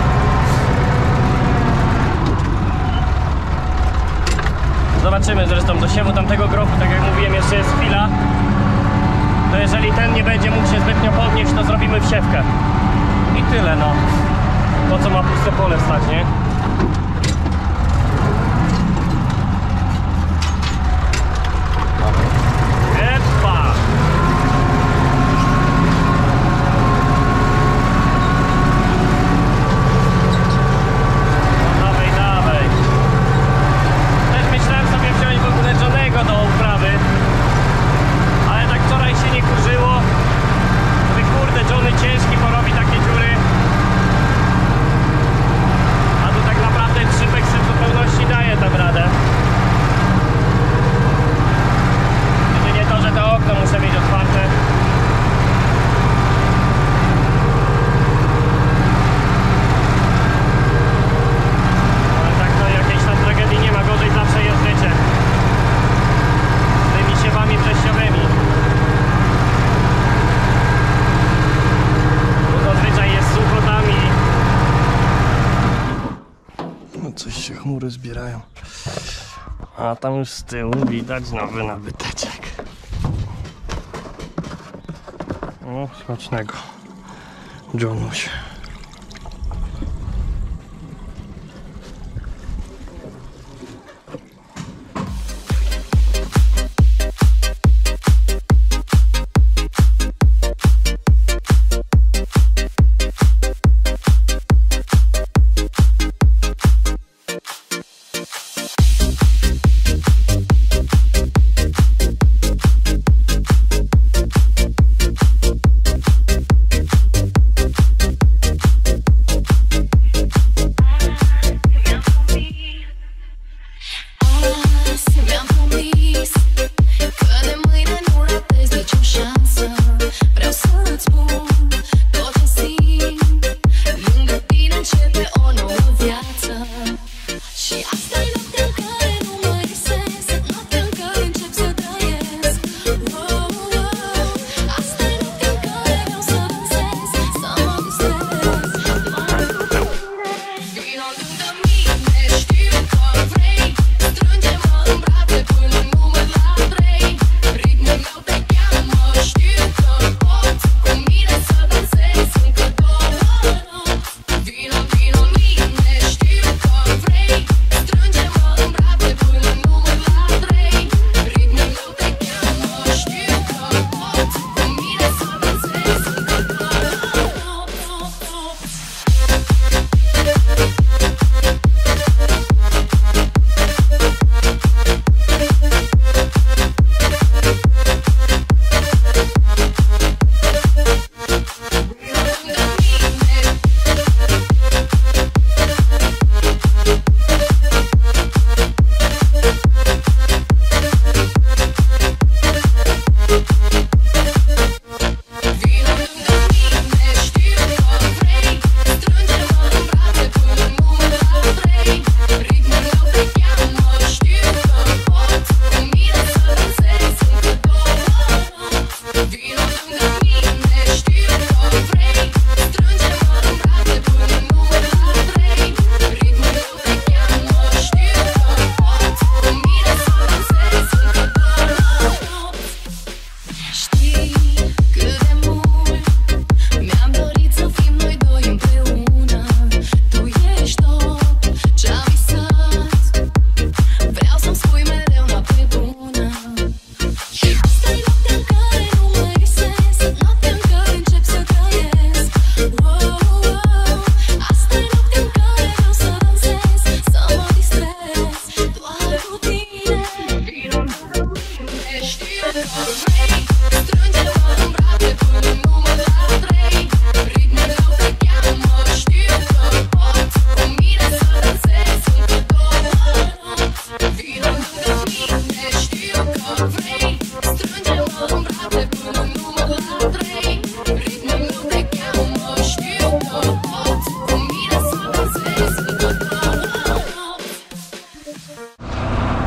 Zobaczymy zresztą do siewu tamtego grochu, tak jak mówiłem, jeszcze jest chwila. To jeżeli ten nie będzie mógł się zbytnio podnieść, to zrobimy wsiewkę. I tyle no. Po co ma puste pole stać, nie? Epa! No dawaj, dawaj. Też myślałem sobie wziąć w ogóle Johnego do uprawy. Ale tak wczoraj się nie kurzyło. Mówię, kurde, Johnny ciężki, bo robi takie dziury. A tu tak naprawdę trzypek sobie w zupełności daje tam radę. Jedynie to, że to okno muszę mieć otwarte. Ale tak to jakiejś tam tragedii nie ma, gorzej zawsze jest, wiecie, z tymi siewami wrześniowymi. Bo zazwyczaj jest sucho tam i... No coś się chmury zbierają. A tam już z tyłu widać nowy nabyteczek. O, smacznego. Johnuś.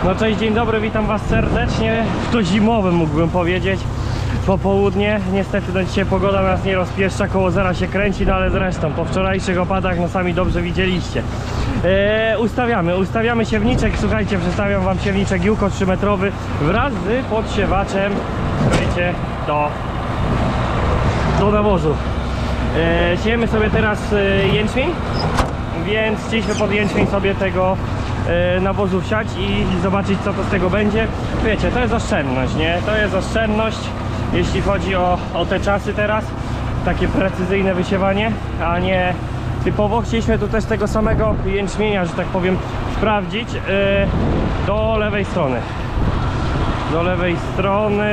No cześć, dzień dobry, witam was serdecznie. To zimowym mógłbym powiedzieć. Popołudnie, niestety no dzisiaj pogoda nas nie rozpieszcza, koło zera się kręci, no ale zresztą po wczorajszych opadach no sami dobrze widzieliście. Eee, ustawiamy, ustawiamy siewniczek, słuchajcie, przedstawiam wam siewniczek Juko trzy metrowy wraz z podsiewaczem, słuchajcie, do, do nawozu. Eee, siejemy sobie teraz e, jęczmień, więc chcieliśmy pod jęczmień sobie tego e, nawozu wsiać i zobaczyć, co to z tego będzie. Wiecie, to jest oszczędność, nie? To jest oszczędność, jeśli chodzi o, o te czasy teraz, takie precyzyjne wysiewanie, a nie typowo. Chcieliśmy tu też tego samego jęczmienia, że tak powiem, sprawdzić yy, do lewej strony. Do lewej strony.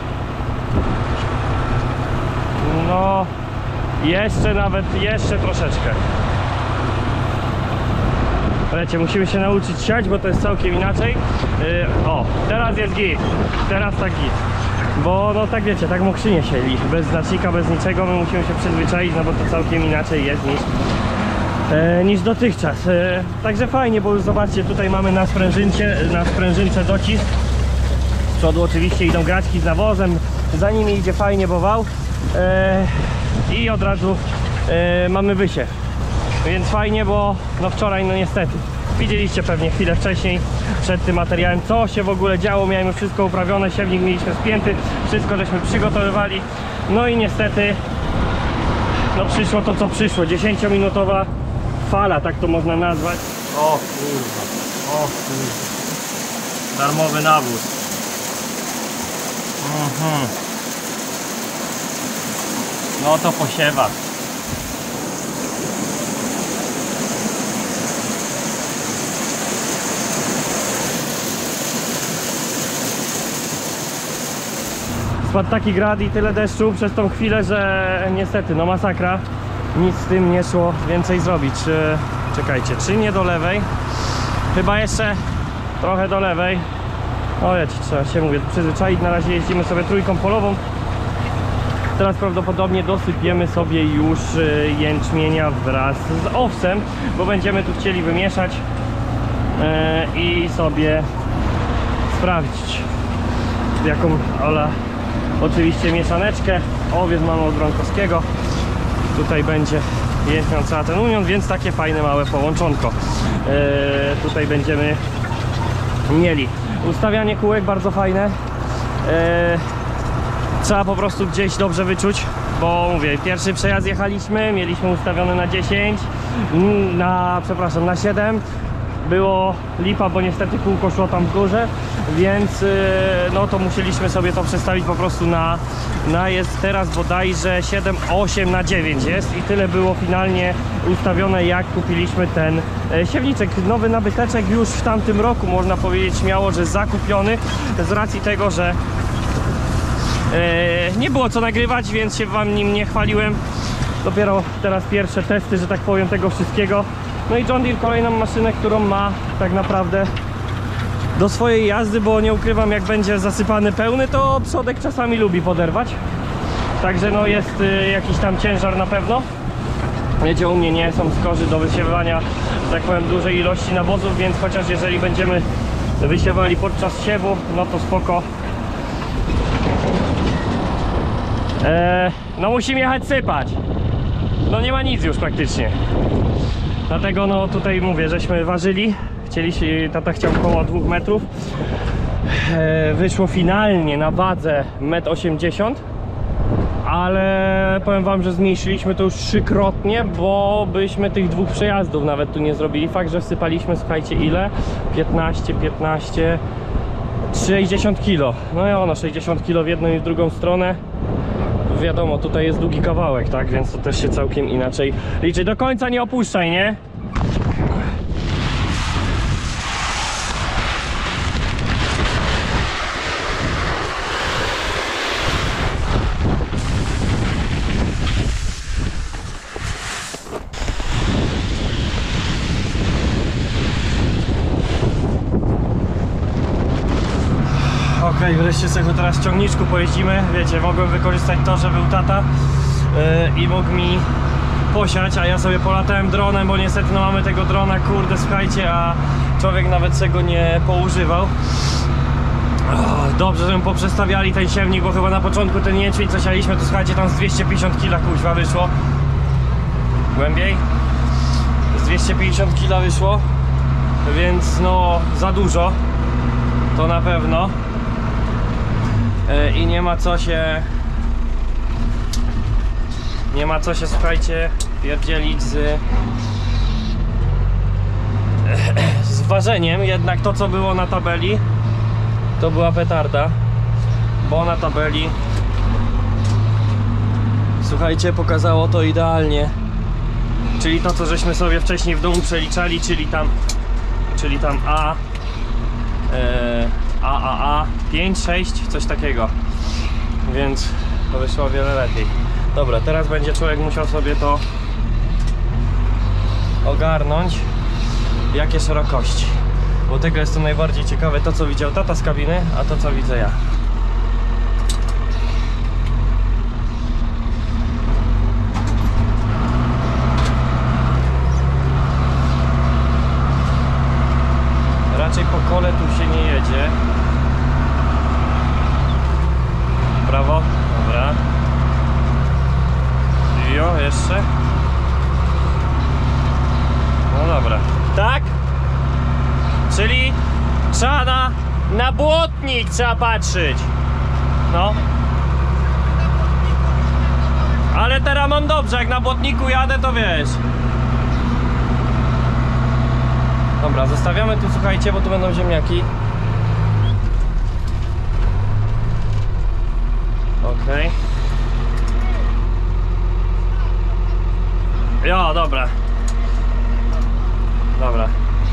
No, jeszcze nawet, jeszcze troszeczkę. Wiecie, musimy się nauczyć siać, bo to jest całkiem inaczej. Yy, o, teraz jest git. Teraz tak git. Bo no tak wiecie, tak mokrzynie sieli, bez znacznika, bez niczego, my musimy się przyzwyczaić, no bo to całkiem inaczej jest niż, e, niż dotychczas. E, także fajnie, bo już zobaczcie, tutaj mamy na sprężynce, na sprężynce docisk. Z przodu oczywiście idą graczki z nawozem, za nimi idzie fajnie, bo wał. E, I od razu e, mamy wysiew. Więc fajnie, bo no wczoraj no niestety widzieliście pewnie chwilę wcześniej przed tym materiałem, co się w ogóle działo. Miałem już wszystko uprawione, siewnik mieliśmy spięty, wszystko żeśmy przygotowywali. No i niestety no przyszło to, co przyszło. dziesięciominutowa fala, tak to można nazwać. O kurwa, o kurwa. Darmowy nawóz. Mhm. No to posiewa. Spadł taki grad i tyle deszczu przez tą chwilę, że niestety, no masakra. Nic z tym nie szło więcej zrobić. Czekajcie, czy nie do lewej? Chyba jeszcze trochę do lewej. O wiecie, trzeba się, mówię, przyzwyczaić. Na razie jeździmy sobie trójką polową. Teraz prawdopodobnie dosypiemy sobie już jęczmienia wraz z owsem, bo będziemy tu chcieli wymieszać i sobie sprawdzić, jaką Ola oczywiście mieszaneczkę. Owiec mamy od Bronkowskiego. Tutaj będzie jęczmień cała ten union, więc takie fajne małe połączonko eee, tutaj będziemy mieli. Ustawianie kółek bardzo fajne. Eee, trzeba po prostu gdzieś dobrze wyczuć, bo mówię, pierwszy przejazd jechaliśmy, mieliśmy ustawione na dziesięć, na, przepraszam, na siedem. Było lipa, bo niestety kółko szło tam w górze, więc no to musieliśmy sobie to przestawić po prostu na, na jest teraz bodajże siedem osiem na dziewięć jest i tyle było finalnie ustawione, jak kupiliśmy ten siewniczek. Nowy nabyteczek już w tamtym roku, można powiedzieć śmiało, że zakupiony, z racji tego, że e, nie było co nagrywać, więc się wam nim nie chwaliłem. Dopiero teraz pierwsze testy, że tak powiem, tego wszystkiego. No i John Deere kolejną maszynę, którą ma tak naprawdę do swojej jazdy, bo nie ukrywam, jak będzie zasypany pełny, to przodek czasami lubi poderwać. Także no jest y, jakiś tam ciężar na pewno. Wiecie, u mnie nie są skorzy do wysiewania, tak powiem, dużej ilości nawozów, więc chociaż jeżeli będziemy wysiewali podczas siewu, no to spoko. Eee, no musimy jechać sypać. No nie ma nic już praktycznie. Dlatego no tutaj mówię, żeśmy ważyli. Chcieliśmy, tata chciał około dwóch metrów. E, wyszło finalnie na wadze metr osiemdziesiąt. Ale powiem wam, że zmniejszyliśmy to już trzykrotnie, bo byśmy tych dwóch przejazdów nawet tu nie zrobili. Fakt, że wsypaliśmy, słuchajcie, ile? piętnaście, piętnaście, sześćdziesiąt kilo. No i ono, sześćdziesiąt kilo w jedną i w drugą stronę. Wiadomo, tutaj jest długi kawałek, tak, więc to też się całkiem inaczej liczy. Do końca nie opuszczaj, nie? Okej, okay, wreszcie sobie teraz w ciągniczku pojeździmy. Wiecie, mogłem wykorzystać to, że był tata yy, i mógł mi posiać, a ja sobie polatałem dronem, bo niestety no mamy tego drona, kurde, słuchajcie, a człowiek nawet tego nie poużywał. Oh, dobrze, żebym poprzestawiali ten siewnik, bo chyba na początku ten jęczmień, co sialiśmy, to słuchajcie, tam z dwieście pięćdziesiąt kila kuźwa wyszło. Głębiej? Z dwieście pięćdziesiąt kila wyszło, więc no za dużo, to na pewno. Yy, I nie ma co się... Nie ma co się, słuchajcie, pierdzielić z... z ważeniem, jednak to, co było na tabeli, to była petarda, bo na tabeli, słuchajcie, pokazało to idealnie. Czyli to, co żeśmy sobie wcześniej w domu przeliczali, czyli tam, czyli tam A, e, A, A, A, pięć, sześć, coś takiego. Więc to wyszło o wiele lepiej. Dobra, teraz będzie człowiek musiał sobie to ogarnąć, jakie szerokości. Bo tego jest to najbardziej ciekawe, to co widział tata z kabiny, a to co widzę ja. Raczej po kole tu się nie jedzie. Prawo, dobra. Jo, jeszcze. No dobra. Tak? Czyli trzeba na, na błotnik trzeba patrzeć. No. Ale teraz mam dobrze, jak na błotniku jadę, to wiesz. Dobra, zostawiamy tu, słuchajcie, bo tu będą ziemniaki. Okej. Jo, dobra. Dobra.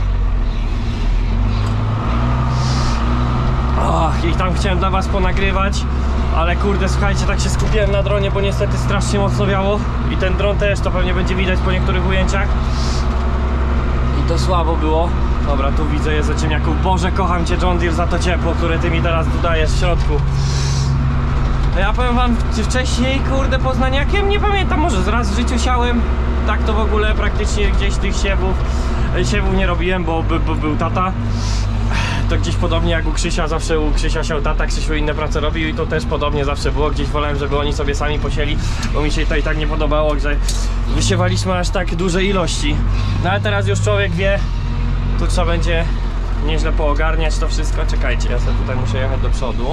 Och, i tam chciałem dla was ponagrywać, ale kurde, słuchajcie, tak się skupiłem na dronie, bo niestety strasznie mocno wiało. I ten dron też, to pewnie będzie widać po niektórych ujęciach. I to słabo było. Dobra, tu widzę, jest za ciemniaków. Boże, kocham cię, John Deere, za to ciepło, które ty mi teraz tu dajesz w środku. Ja powiem wam, wcześniej, kurde, poznaniakiem, nie pamiętam, może raz w życiu siałem. Tak to w ogóle praktycznie gdzieś tych siewów, siewów nie robiłem, bo, bo, bo był tata. To gdzieś podobnie jak u Krzysia, zawsze u Krzysia siał tata, Krzysiu inne prace robił i to też podobnie zawsze było. Gdzieś wolałem, żeby oni sobie sami posieli, bo mi się to i tak nie podobało, że wysiewaliśmy aż tak duże ilości. No ale teraz już człowiek wie, tu trzeba będzie nieźle poogarniać to wszystko. Czekajcie, ja sobie tutaj muszę jechać do przodu.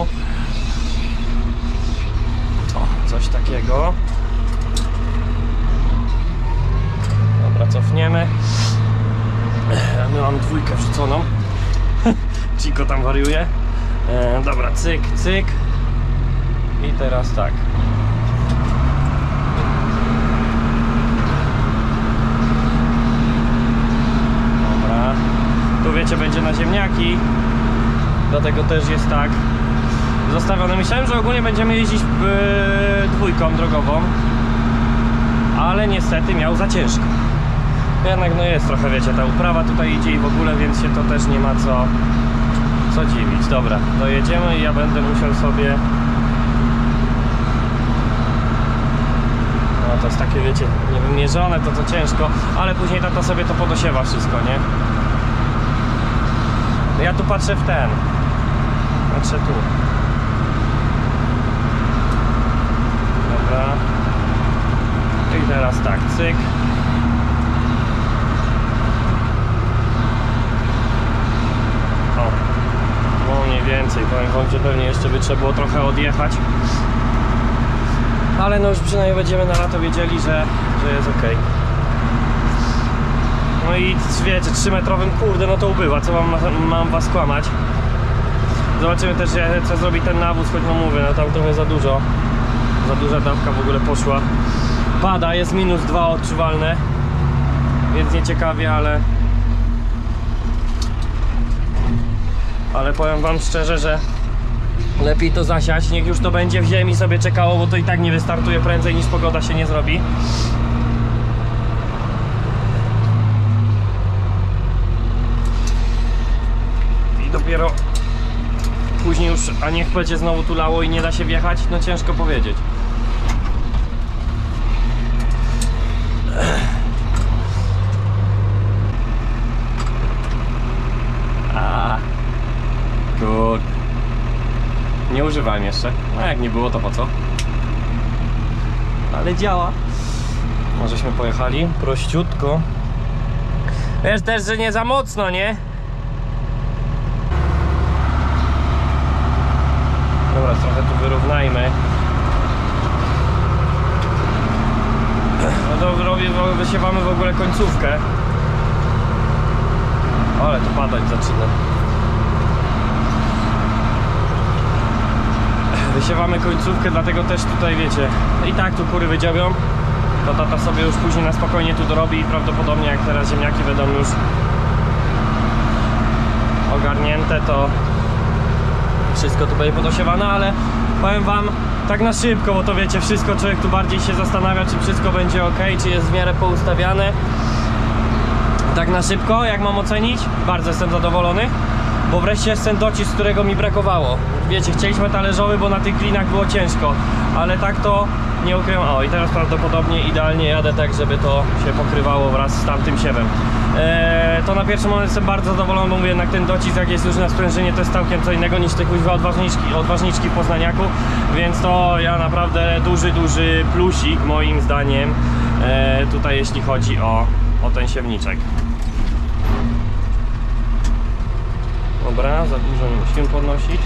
O, coś takiego. Dobra, cofniemy. My mamy dwójkę wrzuconą. Chico tam wariuje. E, dobra, cyk, cyk. I teraz tak. Dobra. Tu wiecie, będzie na ziemniaki. Dlatego też jest tak zostawione. Myślałem, że ogólnie będziemy jeździć yy, dwójką drogową, ale niestety miał za ciężko. Jednak no jest trochę, wiecie, ta uprawa tutaj idzie i w ogóle, więc się to też nie ma co co dziwić. Dobra, dojedziemy i ja będę musiał sobie... No to jest takie, wiecie, niewymierzone, to co ciężko, ale później tata sobie to podosiewa wszystko, nie? Ja tu patrzę w ten. Patrzę tu. Dobra. I teraz tak, cyk. O, no mniej więcej, powiem wam, że pewnie jeszcze by trzeba było trochę odjechać. Ale no już przynajmniej będziemy na lato wiedzieli, że, że jest ok. No i wiecie, trzymetrowym, kurde, no to ubywa, co mam, mam was kłamać. Zobaczymy też, co zrobi ten nawóz, choć no mówię, no tam trochę za dużo. Za duża dawka w ogóle poszła. Pada, jest minus dwa odczuwalne, więc nie ciekawie, ale ale powiem wam szczerze, że lepiej to zasiać, niech już to będzie w ziemi sobie czekało, bo to i tak nie wystartuje prędzej niż pogoda się nie zrobi. I dopiero później już, a niech będzie znowu tulało i nie da się wjechać, no ciężko powiedzieć. używałem jeszcze. No jak nie było, to po co? Ale działa. Możeśmy pojechali prościutko. Wiesz też, że nie za mocno, nie? Dobra, trochę tu wyrównajmy. No to robię, wysiewamy w ogóle końcówkę. Ale to padać zaczyna. Wysiewamy końcówkę, dlatego też tutaj wiecie, i tak tu kury wydziobią. To tata sobie już później na spokojnie tu dorobi i prawdopodobnie jak teraz ziemniaki będą już ogarnięte, to wszystko tu będzie podosiewane, ale powiem wam tak na szybko, bo to wiecie, wszystko człowiek tu bardziej się zastanawia, czy wszystko będzie ok, czy jest w miarę poustawiane. Tak na szybko, jak mam ocenić, bardzo jestem zadowolony, bo wreszcie jest ten docisk, którego mi brakowało. Wiecie, chcieliśmy talerzowy, bo na tych klinach było ciężko, ale tak to nie ukrywam. O, i teraz prawdopodobnie idealnie jadę tak, żeby to się pokrywało wraz z tamtym siewem. Eee, to na pierwszy moment jestem bardzo zadowolony, bo mówię, jednak ten docisk, jak jest już na sprężynie, to jest całkiem co innego niż te kuźwa odważniczki, odważniczki w Poznaniaku, więc to ja naprawdę duży, duży plusik moim zdaniem eee, tutaj, jeśli chodzi o, o ten siewniczek. Dobra, za dużo nie musimy podnosić.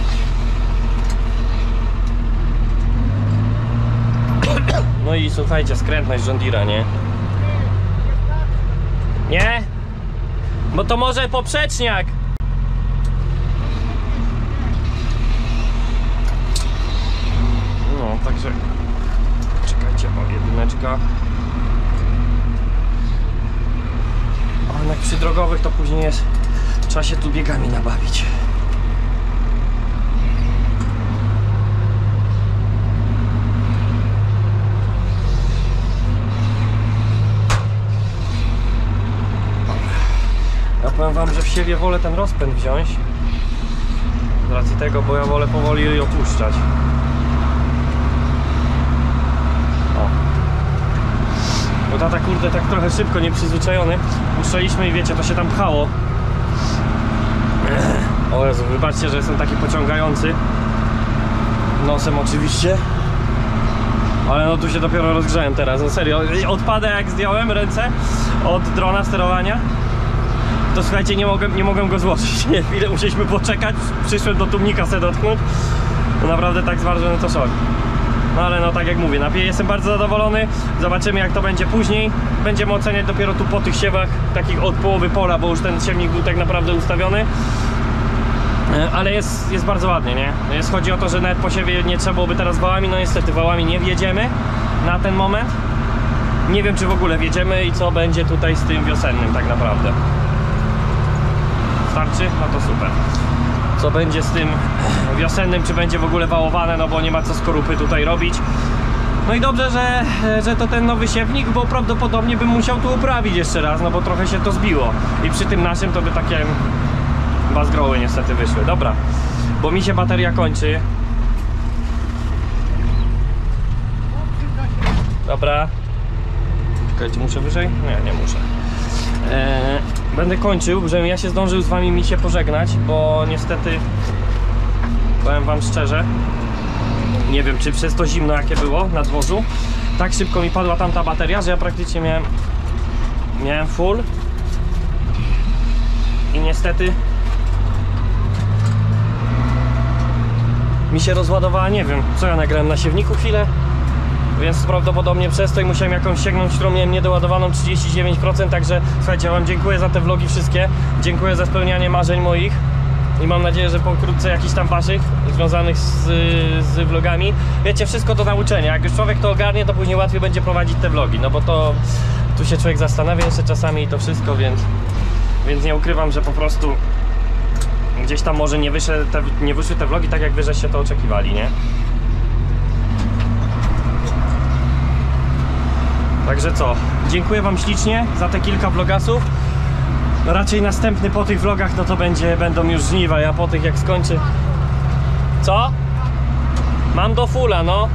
No i słuchajcie, skrętność John Deere'a, nie? Nie? Bo to może poprzeczniak. No, także czekajcie, o, jedyneczka. O, jednak przy drogowych to później jest, trzeba się tu biegami nabawić. Ja powiem wam, że w siewie wolę ten rozpęd wziąć z racji tego, bo ja wolę powoli opuszczać. O. Bo tata, kurde, tak trochę szybko, nieprzyzwyczajony. Puszczaliśmy i wiecie, to się tam pchało. O Jezu, wybaczcie, że jestem taki pociągający nosem oczywiście. Ale no tu się dopiero rozgrzałem teraz, no serio. Odpadę jak zdjąłem ręce od drona sterowania. To słuchajcie, nie mogłem, nie mogłem go złożyć. Nie, chwilę musieliśmy poczekać. Przyszłem do tłumnika se dotknąć. To naprawdę tak zważony to szok. No ale no tak jak mówię, na jestem bardzo zadowolony. Zobaczymy jak to będzie później. Będziemy oceniać dopiero tu po tych siewach, takich od połowy pola, bo już ten siewnik był tak naprawdę ustawiony. Ale jest, jest bardzo ładnie, nie? Jest, chodzi o to, że nawet po siewie nie trzeba byłoby teraz wałami. No niestety wałami nie wjedziemy na ten moment. Nie wiem czy w ogóle wjedziemy i co będzie tutaj z tym wiosennym tak naprawdę. Starczy? No to super. Co będzie z tym wiosennym, czy będzie w ogóle wałowane, no bo nie ma co skorupy tutaj robić. No i dobrze, że, że to ten nowy siewnik, bo prawdopodobnie bym musiał tu uprawić jeszcze raz, no bo trochę się to zbiło. I przy tym naszym to by takie bazgroły niestety wyszły. Dobra, bo mi się bateria kończy. Dobra. Czekajcie, muszę wyżej? Nie, nie muszę. Eee, będę kończył, żebym ja się zdążył z wami mi się pożegnać, bo niestety powiem wam szczerze, nie wiem czy przez to zimno jakie było na dworzu, tak szybko mi padła tamta bateria, że ja praktycznie miałem miałem full i niestety mi się rozładowała, nie wiem co ja nagrałem na siewniku chwilę. Więc prawdopodobnie przez to i musiałem jakąś sięgnąć, którą miałem niedoładowaną trzydzieści dziewięć procent. Także słuchajcie, wam dziękuję za te vlogi wszystkie. Dziękuję za spełnianie marzeń moich. I mam nadzieję, że pokrótce jakichś tam waszych związanych z, z vlogami. Wiecie, wszystko to nauczenie. Jak już człowiek to ogarnie, to później łatwiej będzie prowadzić te vlogi. No bo to tu się człowiek zastanawia jeszcze czasami i to wszystko, więc, więc nie ukrywam, że po prostu gdzieś tam może nie, wyszły te, nie wyszły te vlogi tak jak wy żeście to oczekiwali, nie? Także co, dziękuję wam ślicznie za te kilka vlogasów. No raczej następny po tych vlogach no to będzie, będą już żniwa, ja po tych jak skończę. Co? Mam do fulla, no.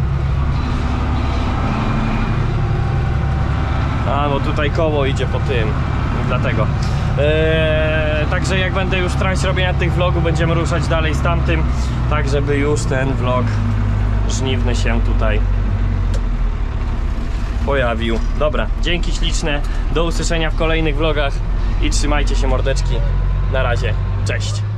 A, bo tutaj koło idzie po tym, dlatego. Eee, tak także jak będę już w trakcie robienia tych vlogów, będziemy ruszać dalej z tamtym, tak żeby już ten vlog żniwny się tutaj pojawił. Dobra, dzięki śliczne, do usłyszenia w kolejnych vlogach i trzymajcie się mordeczki, na razie, cześć.